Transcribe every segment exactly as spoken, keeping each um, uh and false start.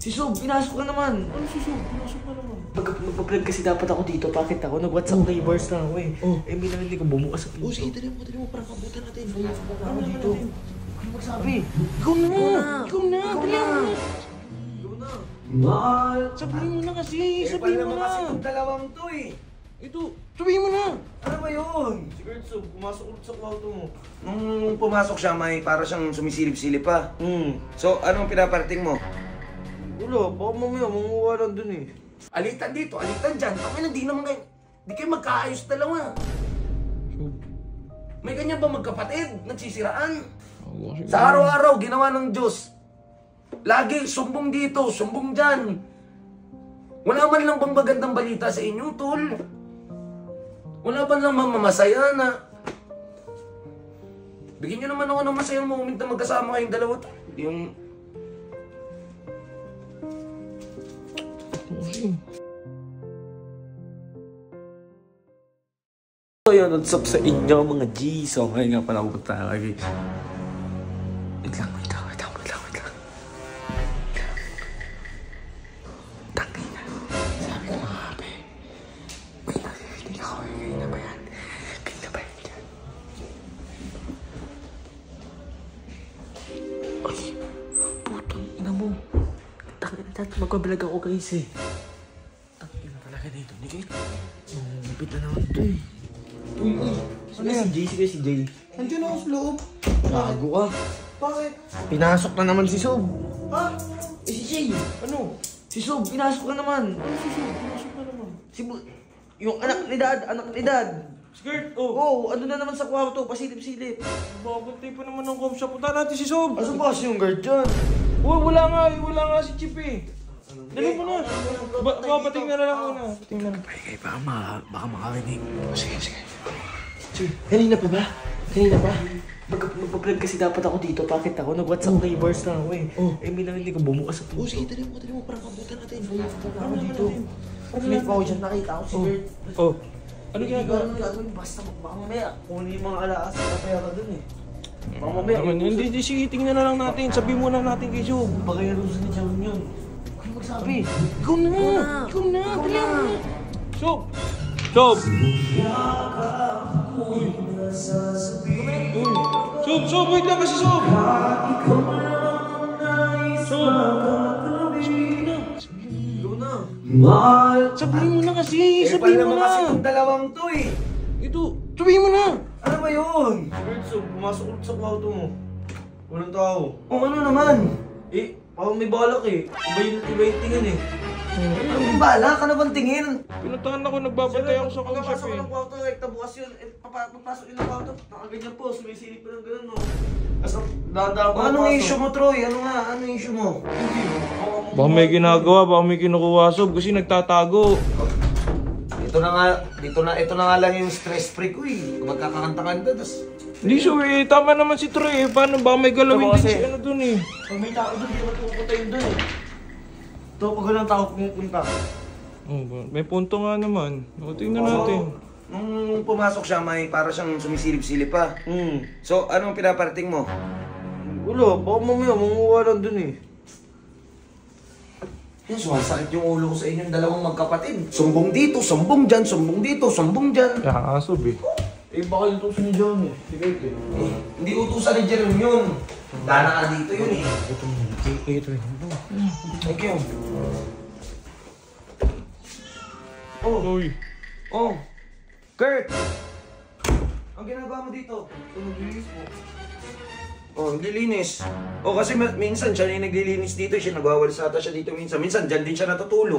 Si Sob, pinasok ka naman. Ano si Sob? Pinasok ka naman. Mag-vlog kasi dapat ako dito. Bakit ako? Nag-WhatsApp oh. neighbors na ako eh. Oh. Eh, may narinig ko bumukas sa pinto. Oh, sige, dali mo, dali mo. Parang kabutan natin. Pinasok ako dito. Ano magsabi? Ikaw na! Ikaw na! Dali mo na! Ikaw na! Mahal! Sabihin mo na kasi! Sabihin mo na! kasi itong dalawang to eh. Ito! Sabihin mo na! Ano ba yun? Sigurd Sob, pumasok ulit sa kwarto mo. Nung pumasok siya, may para siyang sumisilip-silip pa. Hmm. So, anong pinaparating mo? Wala, baka mamaya manguha lang dun eh. Alitan dito, alitan dyan. Kami na, di naman kayo, di kayo magkaayos dalawa. Sob. May ganyan ba magkapatid? Nagsisiraan? Oh, Sa araw-araw, ginawa ng Diyos. Lagi, sumbong dito, sumbong dyan. Wala man lang bang magandang balita sa inyo, tol? Wala ba lang mamamasaya na? Bigyan nyo naman ako ng masayang moment na magkasama kayong dalawa. Yung... So yun, what's up sa inyo mga G? So ngayon nga pala pupunta lagi. Wait lang, wait lang, wait lang, wait lang, wait lang. Tangin na. Sabi ko nga be. Wait lang, hindi ako. Ganyan na ba yan? Ganyan na ba yan dyan? Ay, putong ina mo. Tangin na dati, magbabalag ako guys eh. Tangin na talaga dito. Hindi kayo. Mungipit na naman ito eh. Uy, uy. Ano si Jay? Sige si Jay. Nandiyan ako sa loob. Gago ka. Bakit? Pinasok na naman si Sob. Ha? Eh si Jay. Ano? Si Sob, pinasok na naman. Ano si Sob? Pinasok na naman. Si Bu- yung anak ni Dad, anak ni Dad. Skirt! Oo, Oh! oh, ano na naman sa kwarto, pasilip-silip. Babantay pa naman ng comp shop. Punta natin si Sob! Asan ba kasi yung guard dyan? Uy, wala nga eh. Wala nga si Chip eh. Dali mo na. Ba Babating na lang muna. Babating na lang. Ay, baka, ma baka makarinig. Sige, sige. Sige, kanina pa ba? Kanina pa? Mag Mag-vlog kasi dapat ako dito. Bakit ako? Nag-WhatsApp neighbors na ako eh. Oh. Eh, may narinig ko bumukas sa pinto. Oh, sige, dali mo, dali mo. Parang kabutan natin. Ako dito. Pag-live ako dyan, nakita ako si Bert. Oh. Ano ginagawa? Ano gagawin? Basta baka mamaya. Kung yung mga alaas, kapaya ka dun eh. Baka mamaya. Naman, hindi, hindi, sige, tingnan na lang natin. Sabihin muna natin kay Sob. Baka yung rusa ni Jam yun. Ano magsabi? Ikaw na! Ikaw na! Dali mo na! Sob! Sob! Uy! Uy! Sob! Sob! Wait lang kasi Sob! Sob! Sabihin mo na! Ikaw na. Mahal! Sabihin mo na kasi! Eh, Sabihin mo naman na! kasi itong dalawang to eh. Ito! Sabihin mo na! Ano ba yun? Sigurd Sob, pumasok ulit sa kwarto mo. Walang tao. O ano naman? Eh, parang may balak eh. Iba yung, iba yung tingin eh. Ano kung bala ka na bang tingin? Pinuntahan ako, nagbabantay ako sa comp shop Pagkapasok ko eh. ng kwarto, rekta bukas yun. Eh, papa- pagpasok yun ng kwarto, nakaganyan po, sumisilip pa ng gano'n no. Tapos, dahan-dahan ko O, anong issue mo, Troy? Ano nga? Anong issue mo? Baka may ginagawa, baka may kinukuha Sob kasi nagtatago. Ito na nga, dito na, ito na nga lang yung stress free ko eh. Kung magkakanta-kanta, tas... Hindi Sob eh, tama naman si Troy eh. Paano ba may galawin Ito din kasi- si ano dun eh. Pag may tao doon, di naman pupunta yun doon eh. Ito, pag walang tao pumupunta. Oh, ba- may punto nga naman. O, tingnan natin. Nung pumasok siya, may para siyang sumisilip-silip pa. Hmm. So, anong pinaparating mo? Wala, baka mamaya manguha lang doon eh. Yan, sumasakit yung ulo ko sa inyong dalawang magkapatid. Sumbong dito, sumbong dyan, sumbong dito, sumbong dyan. Kaya Sob eh. Eh, baka yung tuso ni John eh. Sige, eh. Eh, hindi utusan ni Jerome yun. Dana ka dito yun eh. Ito mo, ito ito. Thank you. Oh, Uy. oh. Kurt! Ang ginagawa mo dito? Ito, naglilinis mo. Oh, naglilinis. Oh, kasi ma- minsan siya na yung naglilinis dito. Siya nagwawalis ata siya dito minsan. Minsan dyan din siya natutulog.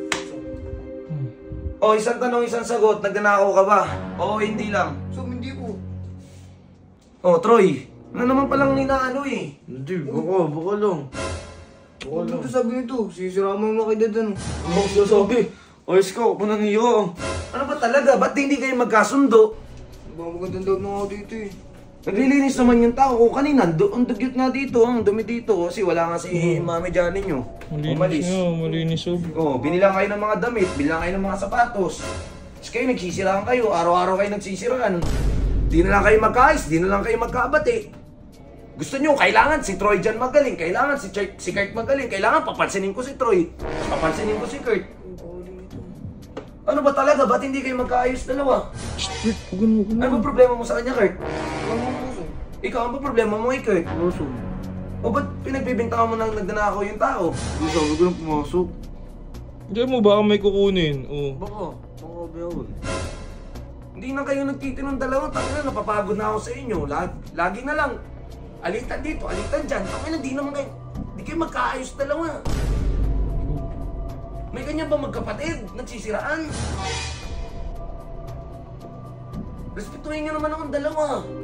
Oh, isang tanong, isang sagot. Nagnanakaw ka ba? Oo, hindi lang. So, hindi po. Oh, Troy. Ano naman palang ninaano eh? Hindi, baka, baka lang. Baka lang. Ito sabi nito, sisira mo yung makidad ano. Ang bang sinasabi? Ayos ka, huwag mo nang iyo. Ano ba talaga? Ba't hindi kayo magkasundo? Baka magandang daw na ako dito eh. Naglilinis naman yung tao. O kanina, do- ang dugyot nga dito, ang dumi dito. Kasi wala nga si Mami Johnny nyo. Malinis nga, malinis Sob. Oh, binilang kayo ng mga damit, binilang kayo ng mga sapatos. Tapos kayo, nagsisiraan kayo. Araw-araw kayo nagsisiraan. Di na lang kayo magkaayos, di na lang kayo magkabati. Gusto nyo, kailangan si Troy dyan magaling, kailangan si, Ch- si Kurt magaling, kailangan papansinin ko si Troy, papansinin ko si Kurt. Ano ba talaga? Ba't hindi kayo magkaayos dalawa? Shit, huwag ganun, huwag Ano ba problema mo sa kanya, Kurt? Wala mo puso. Ikaw, ano ba problema mo kay Kurt? Puso. O ba't pinagbibintangan mo nang nagnanakaw yung tao? Hindi sabi ko lang pumasok. Diyan mo, baka may kukunin. Oh. Baka. Baka biyawin. Hindi na kayo nagtitinong dalawa, tangina, napapagod na ako sa inyo. Lagi, lagi na lang, alitan dito, alitan dyan. Tangina, di naman kayo, di kayo magkaayos dalawa. May ganyan ba magkapatid? Nagsisiraan? Respetuhin nyo naman akong dalawa.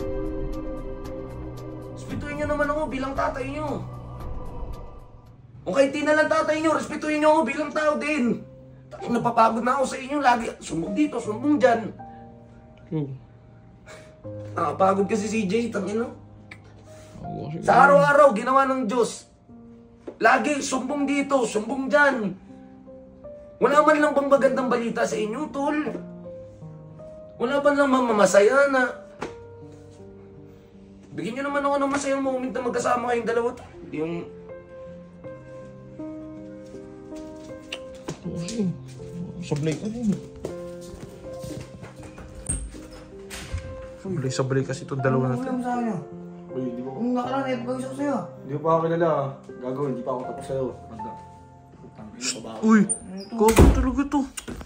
Respetuhin nyo naman ako bilang tatay nyo. O kahit di na lang tatay nyo, respetuhin nyo ako bilang tao din. Tapos napapagod na ako sa inyo lagi. Sumbong dito, sumbong dyan. Oh. Nakapagod kasi si J, tangina. Ako kasi- Sa araw-araw, ginawa ng Diyos. Lagi, sumbong dito, sumbong dyan. Wala man lang bang magandang balita sa inyo, tol? Wala ba lang mamamasaya na... Bigyan nyo naman ako ng masayang moment na magkasama kayong dalawa. Yung... Ako kasi, sablay ka rin. Sablay-sablay kasi itong dalawa na to. Ano mo sa akin ah? Uy, di ba? Kung nakaraan, eh, pag-isip ko sa'yo. Hindi ko pa ako kilala ah. Gagawin, hindi pa ako tapos sa'yo. Banda. Putang ina, babae. Uy, gago talaga to.